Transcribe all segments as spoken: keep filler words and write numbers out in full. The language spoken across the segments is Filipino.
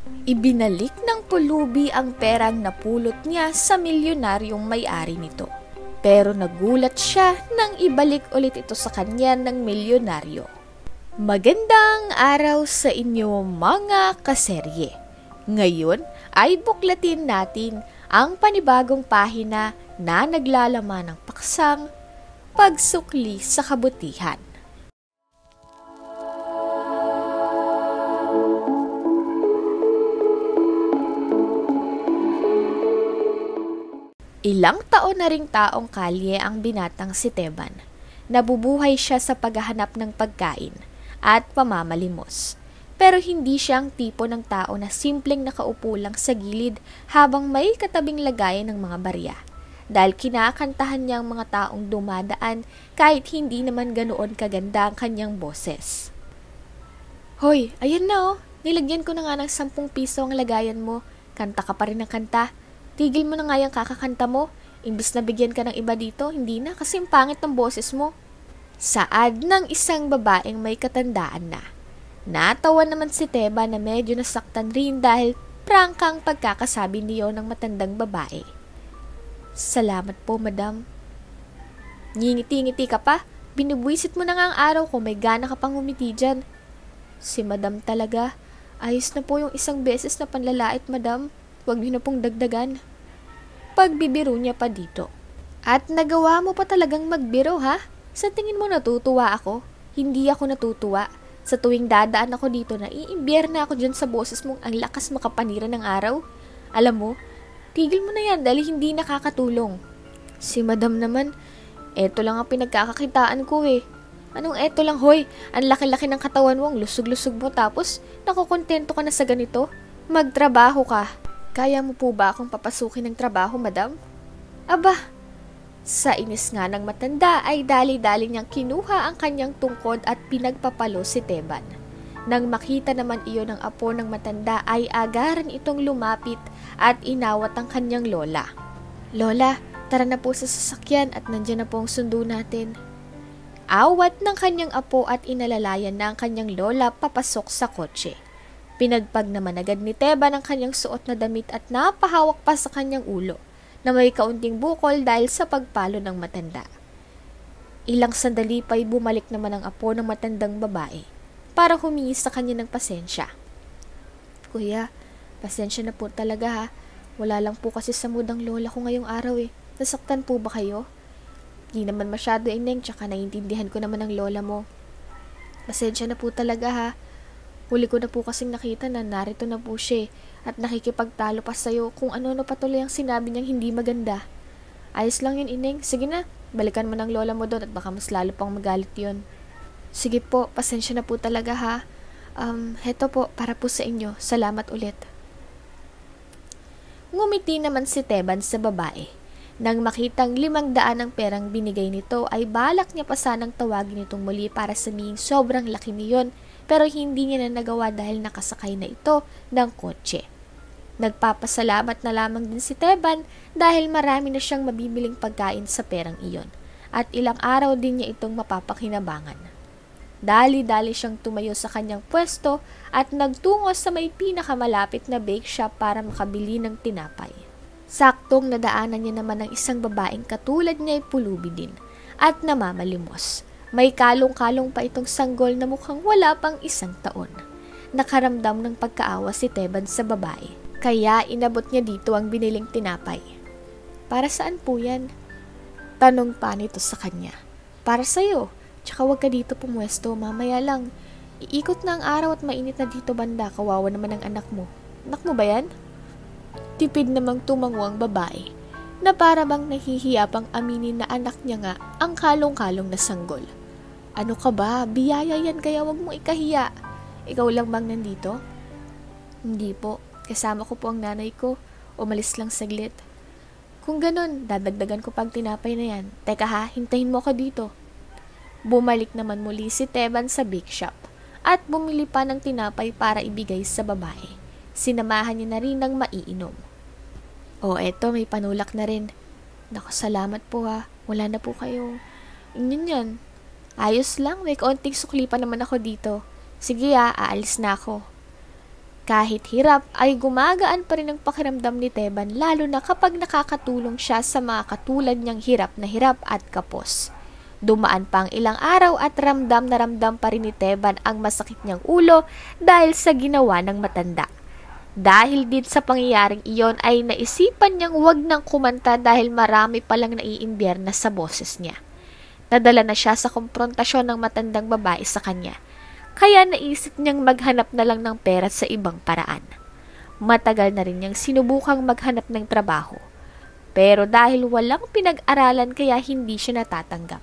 Ibinalik ng pulubi ang perang napulot niya sa milyonaryong may-ari nito. Pero nagulat siya nang ibalik ulit ito sa kanya ng milyonaryo. Magandang araw sa inyo mga kaserye. Ngayon ay buklatin natin ang panibagong pahina na naglalaman ng paksang pagsukli sa kabutihan. Ilang taon na ring taong kalye ang binatang si Teban. Nabubuhay siya sa paghahanap ng pagkain at pamamalimos. Pero hindi siya ang tipo ng tao na simpleng nakaupo lang sa gilid habang may katabing lagayan ng mga barya. Dahil kinakantahan niya ang mga taong dumadaan kahit hindi naman ganoon kaganda ang kanyang boses. Hoy, ayan na oh. Nilagyan ko na nga ng sampung piso ang lagayan mo. Kanta ka pa rin ng kanta. Tigil mo na nga yung kakakanta mo. Imbis na bigyan ka ng iba dito, hindi na kasi pangit ng boses mo. Saad ng isang babaeng may katandaan na. Natawa naman si Teba na medyo nasaktan rin dahil prangkang pagkakasabi niyo ng matandang babae. Salamat po, madam. Ngingiti-ngiti ka pa? Binubwisit mo na nga ang araw ko, may gana ka pang umiti dyan. Si madam talaga. Ayos na po yung isang beses na panlalait, madam. Huwag niyo na pong dagdagan. Pagbibiro niya pa dito. At nagawa mo pa talagang magbiro, ha? Sa tingin mo natutuwa ako? Hindi ako natutuwa. Sa tuwing dadaan ako dito, naiimbyer na ako dyan sa boses mong ang lakas makapanira ng araw. Alam mo, tigil mo na yan dahil hindi nakakatulong. Si madam naman, eto lang ang pinagkakakitaan ko eh. Anong eto lang, hoy? Ang laki-laki ng katawan mo, ang lusog-lusog mo, tapos nakukontento ka na sa ganito? Magtrabaho ka. Kaya mo po ba akong papasukin ng trabaho, madam? Aba, sa inis nga ng matanda ay dali-dali niyang kinuha ang kanyang tungkod at pinagpapalo si Teban. Nang makita naman iyon ng apo ng matanda ay agaran itong lumapit at inawat ang kanyang lola. Lola, tara na po sa sasakyan at nandyan na po ang sundo natin. Awat ng kanyang apo at inalalayan na ang kanyang lola papasok sa kotse. Pinagpag naman agad ni Teban ang kanyang suot na damit at napahawak pa sa kanyang ulo na may kaunting bukol dahil sa pagpalo ng matanda. Ilang sandali pa'y bumalik naman ang apo ng matandang babae para humingi sa kanya ng pasensya. Kuya, pasensya na po talaga ha. Wala lang po kasi sa mood ang lola ko ngayong araw eh. Nasaktan po ba kayo? Di naman masyado ineng, tsaka naiintindihan ko naman ang lola mo. Pasensya na po talaga ha. Huli ko na po kasing nakita na narito na po siya at nakikipagtalo pa sa'yo kung ano na patuloy ang sinabi niyang hindi maganda. Ayos lang yun, ineng. Sige na, balikan mo ng lola mo doon at baka mas lalo pang magalit yun. Sige po, pasensya na po talaga ha. Um, heto po, para po sa inyo. Salamat ulit. Ngumiti naman si Teban sa babae. Nang makitang limang daan ang perang binigay nito ay balak niya pa sanang tawagin itong muli para sabihin sobrang laki niyon. Pero hindi niya na nagawa dahil nakasakay na ito ng kotse. Nagpapasalamat na lamang din si Teban dahil marami na siyang mabibiling pagkain sa perang iyon at ilang araw din niya itong mapapakinabangan. Dali-dali siyang tumayo sa kanyang pwesto at nagtungo sa may pinakamalapit na bake shop para makabili ng tinapay. Saktong nadaanan niya naman ng isang babaeng katulad niya ay pulubi din at namamalimos. May kalong-kalong pa itong sanggol na mukhang wala pang isang taon. Nakaramdam ng pagkaawa si Teban sa babae. Kaya inabot niya dito ang biniling tinapay. Para saan po yan? Tanong pa nito sa kanya. Para sa'yo. Tsaka wag ka dito pumwesto, mamaya lang. Iikot na ang araw at mainit na dito banda, kawawa naman ang anak mo. Anak mo ba yan? Tipid namang tumango ang babae, na para bang nahihiya pang aminin na anak niya nga ang kalong-kalong na sanggol. Ano ka ba? Biyaya yan kaya wag mong ikahiya. Ikaw lang bang nandito? Hindi po. Kasama ko po ang nanay ko. Umalis lang saglit. Kung ganun, dadagdagan ko pag tinapay na yan. Teka ha, hintayin mo ako dito. Bumalik naman muli si Teban sa bake shop at bumili pa ng tinapay para ibigay sa babae. Sinamahan niya na rin ng maiinom. O eto, may panulak na rin. Naku, salamat po ha. Wala na po kayo. Inyan yan. Ayos lang, may kaunting sukli pa naman ako dito. Sige ha, aalis na ako. Kahit hirap ay gumagaan pa rin ang pakiramdam ni Teban, lalo na kapag nakakatulong siya sa mga katulad niyang hirap na hirap at kapos. Dumaan pa ang ilang araw at ramdam na ramdam pa rin ni Teban ang masakit niyang ulo dahil sa ginawa ng matanda. Dahil din sa pangyayaring iyon ay naisipan niyang wag nang kumanta dahil marami palang naiimbierna sa boses niya. Nadala na siya sa komprontasyon ng matandang babae sa kanya. Kaya naisip niyang maghanap na lang ng pera sa ibang paraan. Matagal na rin niyang sinubukang maghanap ng trabaho. Pero dahil walang pinag-aralan kaya hindi siya natatanggap.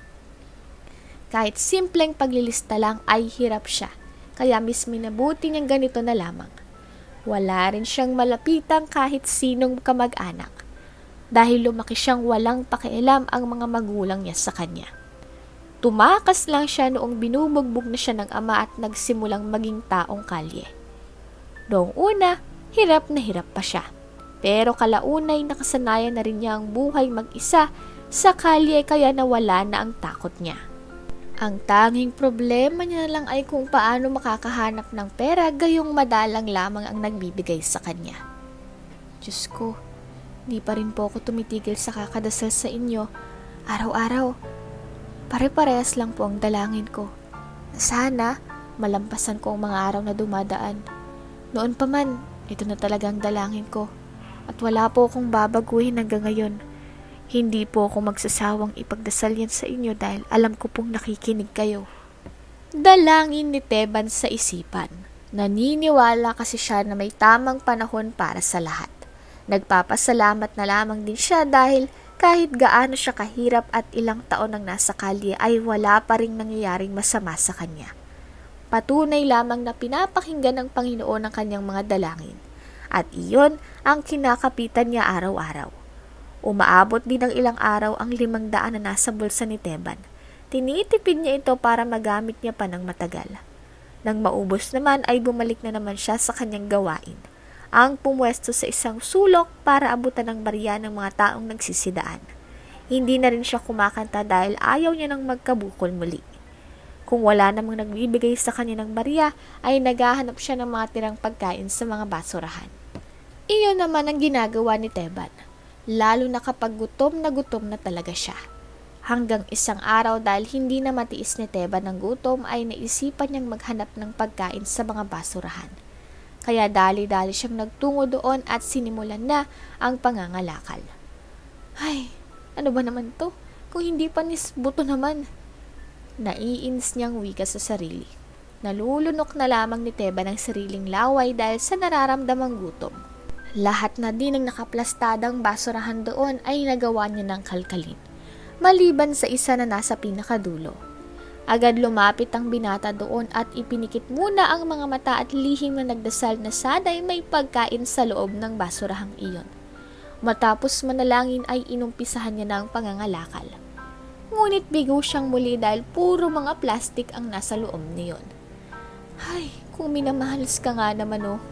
Kahit simpleng paglilista lang ay hirap siya. Kaya mas minabuti niyang ganito na lamang. Wala rin siyang malapitan kahit sinong kamag-anak. Dahil lumaki siyang walang pakialam ang mga magulang niya sa kanya. Tumakas lang siya noong binubugbog na siya ng ama at nagsimulang maging taong kalye. Noong una, hirap na hirap pa siya. Pero kalaunay nakasanayan na rin niya ang buhay mag-isa sa kalye kaya nawala na ang takot niya. Ang tanging problema niya lang ay kung paano makakahanap ng pera gayong madalang lamang ang nagbibigay sa kanya. Diyos ko, di pa rin po ako tumitigil sa kakadasal sa inyo. Araw-araw, pare-parehas lang po ang dalangin ko. Sana, malampasan ko ang mga araw na dumadaan. Noon pa man, ito na talagang dalangin ko. At wala po akong babaguhin hanggang ngayon. Hindi po ako magsasawang ipagdasal yan sa inyo dahil alam ko pong nakikinig kayo. Dalangin ni Teban sa isipan. Naniniwala kasi siya na may tamang panahon para sa lahat. Nagpapasalamat na lamang din siya dahil kahit gaano siya kahirap at ilang taon nang nasa kalye ay wala pa ring nangyayaring masama sa kanya. Patunay lamang na pinapakinggan ng Panginoon ang kanyang mga dalangin. At iyon ang kinakapitan niya araw-araw. Umaabot din ng ilang araw ang limang daan na nasa bulsa ni Teban. Tinitipid niya ito para magamit niya pa ng matagal. Nang maubos naman ay bumalik na naman siya sa kanyang gawain. Ang pumwesto sa isang sulok para abutan ng barya ng mga taong nagsisidaan. Hindi na rin siya kumakanta dahil ayaw niya nang magkabukol muli. Kung wala namang nagbibigay sa kanya ng barya, ay naghahanap siya ng mga tirang pagkain sa mga basurahan. Iyon naman ang ginagawa ni Teban, lalo na kapag gutom na gutom na talaga siya. Hanggang isang araw dahil hindi na matiis ni Teban ng gutom ay naisipan niyang maghanap ng pagkain sa mga basurahan. Kaya dali-dali siyang nagtungo doon at sinimulan na ang pangangalakal. Ay, ano ba naman to? Kung hindi panis, buto naman. Naiinis niyang wika sa sarili. Nalulunok na lamang ni Teban ang sariling laway dahil sa nararamdamang gutom. Lahat na din ng nakaplastadang basurahan doon ay nagawa niya ng kalkalin. Maliban sa isa na nasa pinakadulo. Agad lumapit ang binata doon at ipinikit muna ang mga mata at lihim na nagdasal na sana'y may pagkain sa loob ng basurahang iyon. Matapos manalangin ay inumpisahan niya na ang pangangalakal. Ngunit bigo siyang muli dahil puro mga plastik ang nasa loob niyon. Ay, kung minamahalas ka nga naman oh.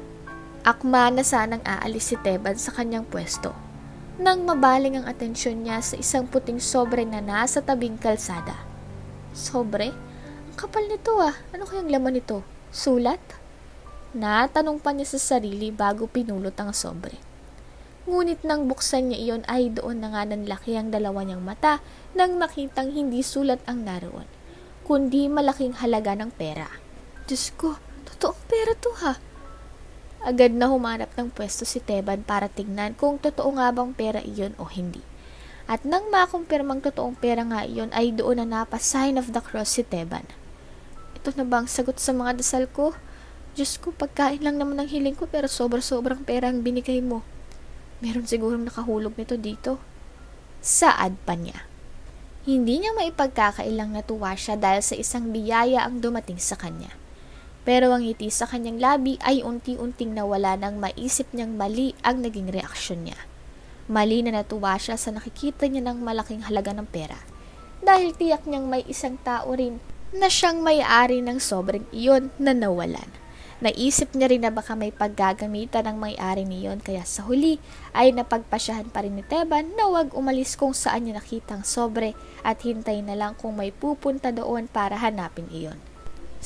Akma na sanang aalis si Teban sa kanyang pwesto. Nang mabaling ang atensyon niya sa isang puting sobre na nasa tabing kalsada. Sobre? Ang kapal nito ah. Ano kayang laman nito? Sulat? Natanong pa niya sa sarili bago pinulot ang sobre. Ngunit nang buksan niya iyon ay doon na nga nanlaki ang dalawa niyang mata nang makitang hindi sulat ang naroon, kundi malaking halaga ng pera. Diyos ko, totoong pera to ha. Agad na humanap ng pwesto si Teban para tignan kung totoo nga bang pera iyon o hindi. At nang makumpirmang totoong pera nga iyon ay doon na napa-sign of the cross si Teban. Ito na ba ang sagot sa mga dasal ko? Diyos ko, pagkain lang naman ang hiling ko pero sobra-sobrang pera ang binigay mo. Meron sigurong nakahulog nito dito. Saad pa niya. Hindi niya maipagkakailang natuwa siya dahil sa isang biyaya ang dumating sa kanya. Pero ang ngiti sa kanyang labi ay unti-unting nawala nang maisip niyang mali ang naging reaksyon niya. Mali na natuwa siya sa nakikita niya ng malaking halaga ng pera. Dahil tiyak niyang may isang tao rin na siyang may-ari ng sobrang iyon na nawalan. Naisip niya rin na baka may paggagamitan ng may-ari niyon kaya sa huli ay napagpasyahan pa rin ni Teban na huwag umalis kung saan niya nakita ang sobre at hintay na lang kung may pupunta doon para hanapin iyon.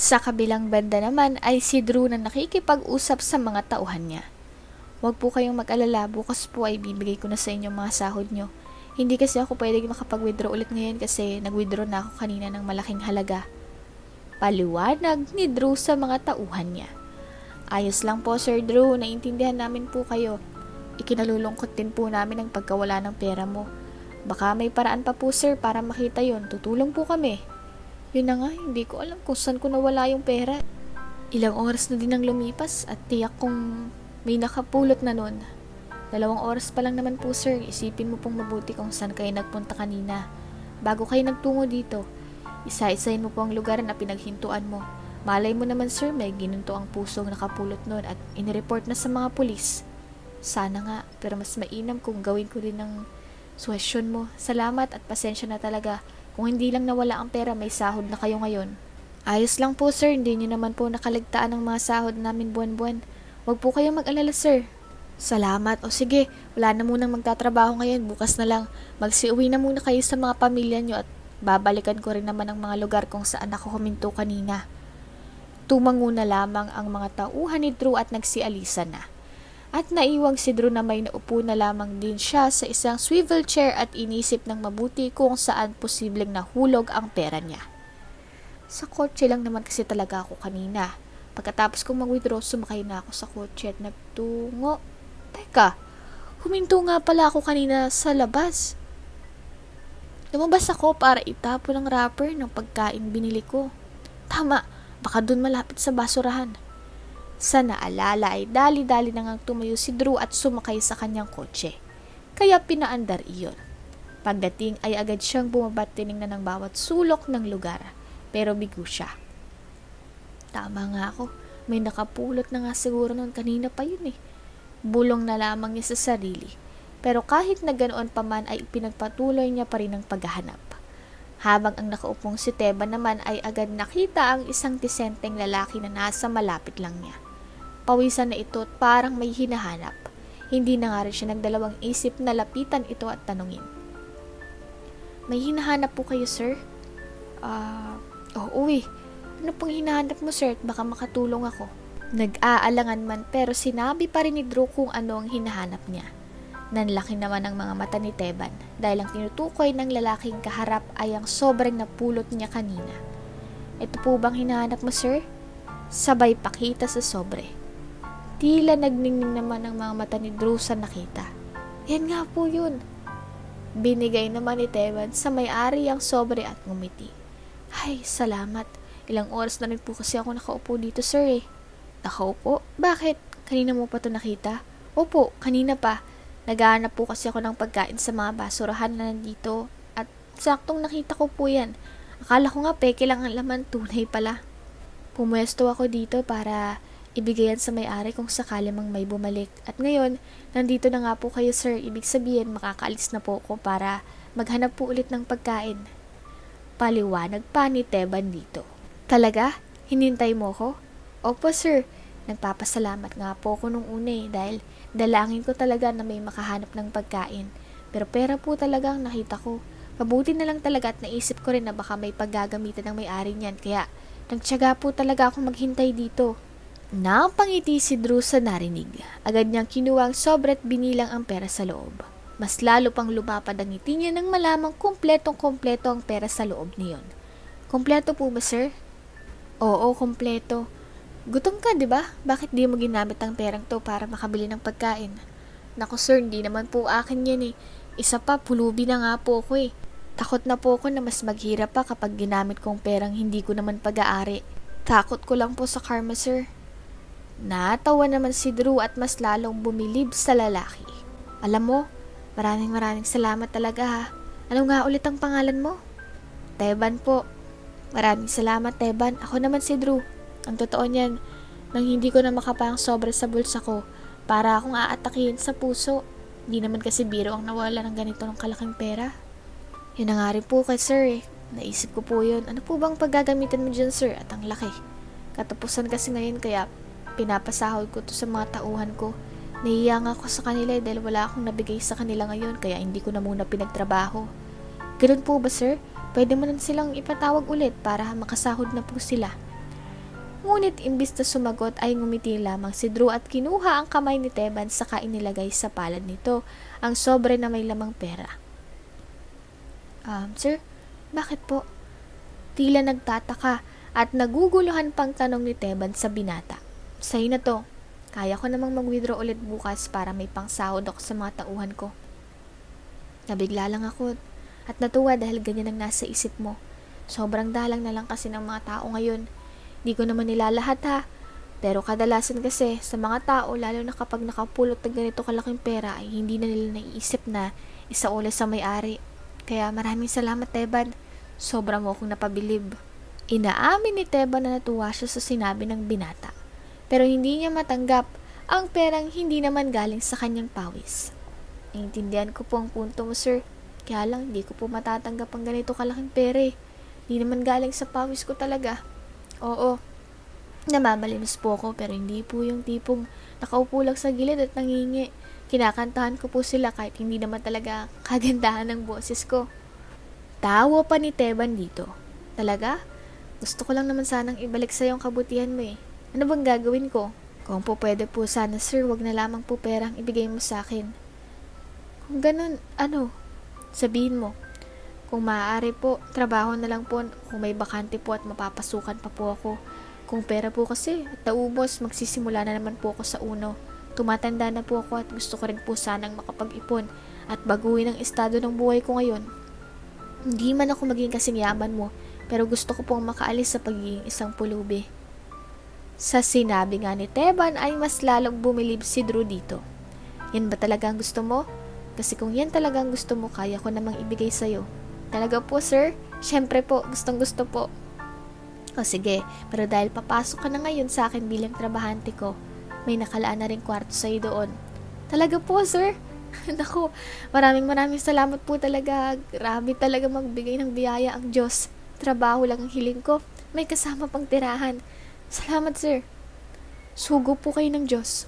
Sa kabilang banda naman ay si Drew na nakikipag-usap sa mga tauhan niya. Huwag po kayong mag-alala, bukas po ay bibigay ko na sa inyo mga sahod nyo. Hindi kasi ako pwede makapag-withdraw ulit ngayon kasi nag-withdraw na ako kanina ng malaking halaga. Paliwanag ni Drew sa mga tauhan niya. Ayos lang po Sir Drew, naiintindihan namin po kayo. Ikinalulungkot din po namin ang pagkawala ng pera mo. Baka may paraan pa po sir para makita yon, tutulong po kami. Yun na nga, hindi ko alam kung saan ko nawala yung pera. Ilang oras na din ang lumipas at tiyak kong may nakapulot na nun. Dalawang oras pa lang naman po sir, isipin mo pong mabuti kung saan kayo nagpunta kanina. Bago kayo nagtungo dito, isa-isahin mo po ang lugar na pinaghintuan mo. Malay mo naman sir, may ginunto ang pusong nakapulot nun at inireport na sa mga pulis. Sana nga, pero mas mainam kung gawin ko din ng suwesyon mo. Salamat at pasensya na talaga. Kung hindi lang nawala ang pera, may sahod na kayo ngayon. Ayos lang po sir, hindi nyo naman po nakaligtaan ang mga sahod namin buwan-buwan. Huwag po kayong mag-alala sir. Salamat. O sige, wala na munang magtatrabaho ngayon, bukas na lang. Magsiuwi na muna kayo sa mga pamilya nyo at babalikan ko rin naman ang mga lugar kung saan ako huminto kanina. Tumango na lamang ang mga tauhan ni Drew at nagsialisa na. At naiwang si Drew na may naupo na lamang din siya sa isang swivel chair at inisip ng mabuti kung saan posibleng nahulog ang pera niya. Sa kotse lang naman kasi talaga ako kanina. Pagkatapos kong mag-withdraw, sumakay na ako sa kotse at nagtungo. Teka, huminto nga pala ako kanina sa labas. Lumabas ako para itapon ang wrapper ng pagkain binili ko. Tama, baka dun malapit sa basurahan. Sa naalala ay dali-dali na ngang tumayo si Drew at sumakay sa kanyang kotse. Kaya pinaandar iyon. Pagdating ay agad siyang bumabat tiningnan ng bawat sulok ng lugar. Pero bigo siya. Tama nga ako. May nakapulot na nga siguro noon, kanina pa yun eh. Bulong na lamang niya sa sarili. Pero kahit na ganoon pa man ay pinagpatuloy niya pa rin ang paghahanap. Habang ang nakaupong si Teba naman ay agad nakita ang isang disenteng lalaki na nasa malapit lang niya. Pawisan na ito at parang may hinahanap. Hindi na nga rin siya nagdalawang isip na lapitan ito at tanungin. May hinahanap po kayo, sir? Ah, uh, oo eh. Ano pong hinahanap mo, sir? At baka makatulong ako. Nag-aalangan man pero sinabi pa rin ni Drew kung ano ang hinahanap niya. Nanlaki naman ang mga mata ni Teban dahil ang tinutukoy ng lalaking kaharap ay ang sobrang napulot niya kanina. Ito po bang hinahanap mo, sir? Sabay pakita sa sobre. Tila nagningning naman ang mga mata ni Drew sa nakita. Yan nga po yun. Binigay naman ni Teban sa may-ari ang sobre at ngumiti. Ay, salamat. Ilang oras na rin po kasi ako nakaupo dito, sir eh. Nakaupo? Bakit? Kanina mo pa ito nakita? Opo, kanina pa. Naghahanap po kasi ako ng pagkain sa mga basurahan na nandito at saktong nakita ko po yan. Akala ko nga peke lang ang laman, tunay pala. Pumuesto ako dito para ibigayan sa may-ari kung sakali mang may bumalik. At ngayon, nandito na nga po kayo sir. Ibig sabihin, makakaalis na po ako para maghanap po ulit ng pagkain. Paliwanag pa ni Teban dito. Talaga? Hinintay mo ko? Opo sir. Nagpapasalamat nga po ako nung una eh, dahil dalangin ko talaga na may makahanap ng pagkain. Pero pera po talaga ang nakita ko. Mabuti na lang talaga at naisip ko rin na baka may paggagamitan ng may-ari niyan. Kaya nagtiyaga po talaga akong maghintay dito. Napangiti si Drew sa narinig. Agad niyang kinuha ang sobre at binilang ang pera sa loob. Mas lalo pang lumapad ang ngiti niya nang malamang kumpletong-kumpleto ang pera sa loob niyon. Kumpleto po ba, sir? Oo, kumpleto. Gutom ka, di ba? Bakit di mo ginamit ang perang to para makabili ng pagkain? Naku sir, hindi naman po akin yan eh. Isa pa, pulubi na nga po ako eh. Takot na po ako na mas maghirap pa kapag ginamit kong perang hindi ko naman pag-aari. Takot ko lang po sa karma, sir. Natawa naman si Drew at mas lalong bumilib sa lalaki. Alam mo, maraming maraming salamat talaga ha. Ano nga ulit ang pangalan mo? Teban po. Maraming salamat, Teban. Ako naman si Drew. Ang totoo niyan, nang hindi ko na makapang sobre sa bulsa ko para akong aatakihin sa puso. Hindi naman kasi biro ang nawala ng ganito ng kalaking pera. Yun na nga rin po kay sir eh. Naisip ko po yun. Ano po bang paggagamitan mo dyan sir? At ang laki. Katapusan kasi ngayon kaya pinapasahod ko to sa mga tauhan ko. Nahiya nga ako sa kanila eh, dahil wala akong nabigay sa kanila ngayon kaya hindi ko na muna pinagtrabaho. Ganun po ba sir? Pwede mo na silang ipatawag ulit para makasahod na po sila. Ngunit imbis na sumagot ay ngumiti lamang si Drew at kinuha ang kamay ni Teban saka inilagay sa palad nito ang sobre na may lamang pera. Um, sir, bakit po? Tila nagtataka at naguguluhan pang tanong ni Teban sa binata. Sa'yo na to. Kaya ko namang mag-withdraw ulit bukas para may pangsahod ako sa mga tauhan ko. Nabigla lang ako at natuwa dahil ganyan ang nasa isip mo. Sobrang dalang na lang kasi ng mga tao ngayon. Di ko naman nila lahat ha. Pero kadalasan kasi sa mga tao, lalo na kapag nakapulot ng ganito kalaking pera, ay hindi na nila naiisip na isauli sa may-ari. Kaya maraming salamat, Teban. Sobra mo akong napabilib. Inaamin ni Teban na natuwa siya sa sinabi ng binata. Pero hindi niya matanggap ang perang hindi naman galing sa kanyang pawis. Naintindihan ko po ang punto mo, sir. Kaya lang, hindi ko po matatanggap ang ganito kalaking pera eh. Hindi naman galing sa pawis ko talaga. Oo, namamalimus po ako pero hindi po yung tipong nakaupo lang sa gilid at nangingi. Kinakantahan ko po sila kahit hindi naman talaga kagandahan ng boses ko. Tawa pa ni Teban dito. Talaga? Gusto ko lang naman sanang ibalik sa yung kabutihan mo eh. Ano bang gagawin ko? Kung po pwede po sana sir, wag na lamang po perang ibigay mo sa akin. Kung ganun, ano? Sabihin mo. Kung maaari po, trabaho na lang po kung may bakante po at mapapasukan pa po ako. Kung pera po kasi at naubos, magsisimula na naman po ako sa uno. Tumatanda na po ako at gusto ko rin po sanang makapag-ipon at baguhin ang estado ng buhay ko ngayon. Hindi man ako maging kasing yaman mo, pero gusto ko pong makaalis sa pagiging isang pulubi. Sa sinabi nga ni Teban ay mas lalong bumilib si Drew dito. Yan ba talaga ang gusto mo? Kasi kung yan talaga ang gusto mo, kaya ko namang ibigay sa'yo. Talaga po, sir? Siyempre po, gustong gusto po. O sige, pero dahil papasok ka na ngayon sa akin bilang trabahante ko, may nakalaan na rin kwarto sa'yo doon. Talaga po, sir? Naku, maraming maraming salamat po talaga. Grabe talaga magbigay ng biyaya ang Diyos. Trabaho lang ang hiling ko. May kasama pang tirahan. Salamat, sir. Sugo po kayo ng Diyos.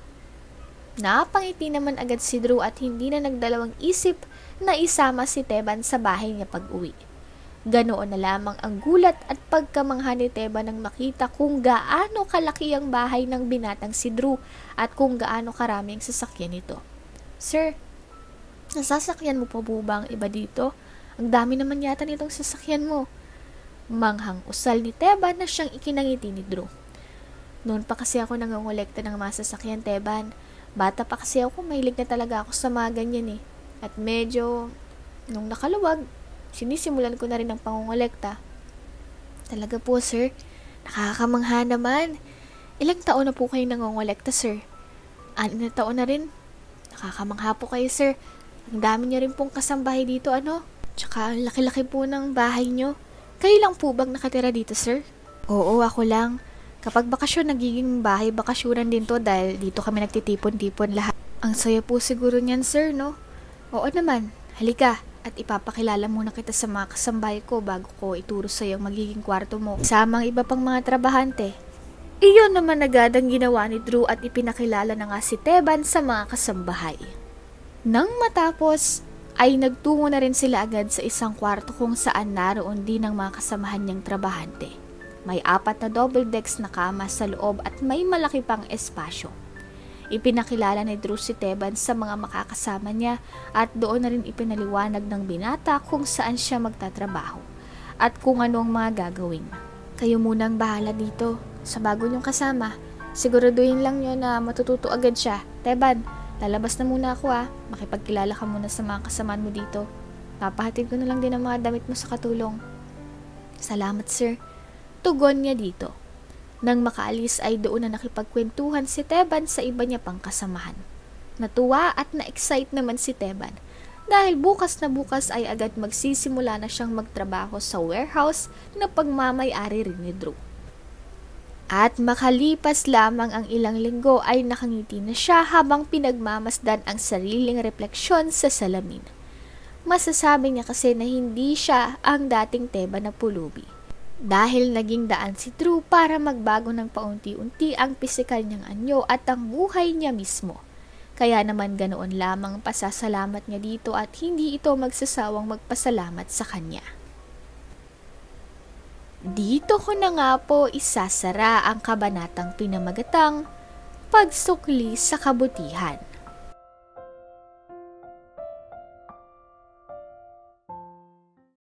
Napangiti naman agad si Drew at hindi na nagdalawang isip na isama si Teban sa bahay niya pag-uwi. Ganoon na lamang ang gulat at pagkamangha ni Teban nang makita kung gaano kalaki ang bahay ng binatang si Drew at kung gaano karami ang sasakyan nito. Sir, nasasakyan mo pa po ba ang iba dito? Ang dami naman yata nitong sasakyan mo. Manghang usal ni Teban na siyang ikinangiti ni Drew. Noon pa kasi ako nangongolekta ng mga sasakyan, Teban. Bata pa kasi ako, mahilig na talaga ako sa mga ganyan eh. At medyo, nung nakaluwag, sinisimulan ko na rin ang pangongolekta. Talaga po, sir. Nakakamangha naman. Ilang taon na po kayo nangongolekta, sir? Anim na taon na rin. Nakakamangha po kayo, sir. Ang dami niyo rin pong kasambahay dito, ano? Tsaka, ang laki-laki po ng bahay niyo. Kayo lang po bang nakatira dito, sir? Oo, ako lang. Kapag bakasyon, nagiging bahay bakasyonan din to dahil dito kami nagtitipon-tipon lahat. Ang saya po siguro niyan, sir, no? Oo naman. Halika at ipapakilala muna kita sa mga kasambahay ko bago ko ituro sa iyo ang magiging kwarto mo. Kasama ang iba pang mga trabahante. Iyon naman agad ang ginawa ni Drew at ipinakilala na nga si Teban sa mga kasambahay. Nang matapos, ay nagtungo na rin sila agad sa isang kwarto kung saan naroon din ang mga kasamahan niyang trabahante. May apat na double decks na kama sa loob at may malaki pang espasyo. Ipinakilala ni Drew si Teban sa mga makakasama niya at doon na rin ipinaliwanag ng binata kung saan siya magtatrabaho at kung ano ang mga gagawin. Kayo munang bahala dito sa bago niyong kasama. Siguraduhin lang niyo na matututo agad siya. Teban, lalabas na muna ako ah. Makipagkilala ka muna sa mga kasamaan mo dito. Papahatid ko na lang din ang mga damit mo sa katulong. Salamat, sir. Tugon niya dito. Nang makaalis ay doon na nakipagkwentuhan si Teban sa iba niya pang kasamahan. Natuwa at na-excite naman si Teban dahil bukas na bukas ay agad magsisimula na siyang magtrabaho sa warehouse na pagmamay-ari rin ni Drew. At makalipas lamang ang ilang linggo ay nakangiti na siya habang pinagmamasdan ang sariling refleksyon sa salamin. Masasabi niya kasi na hindi siya ang dating Teban na pulubi. Dahil naging daan si Drew para magbago ng paunti-unti ang pisikal niyang anyo at ang buhay niya mismo. Kaya naman ganoon lamang pasasalamat niya dito at hindi ito magsasawang magpasalamat sa kanya. Dito ko na nga po isasara ang kabanatang pinamagatang Pagsukli sa Kabutihan.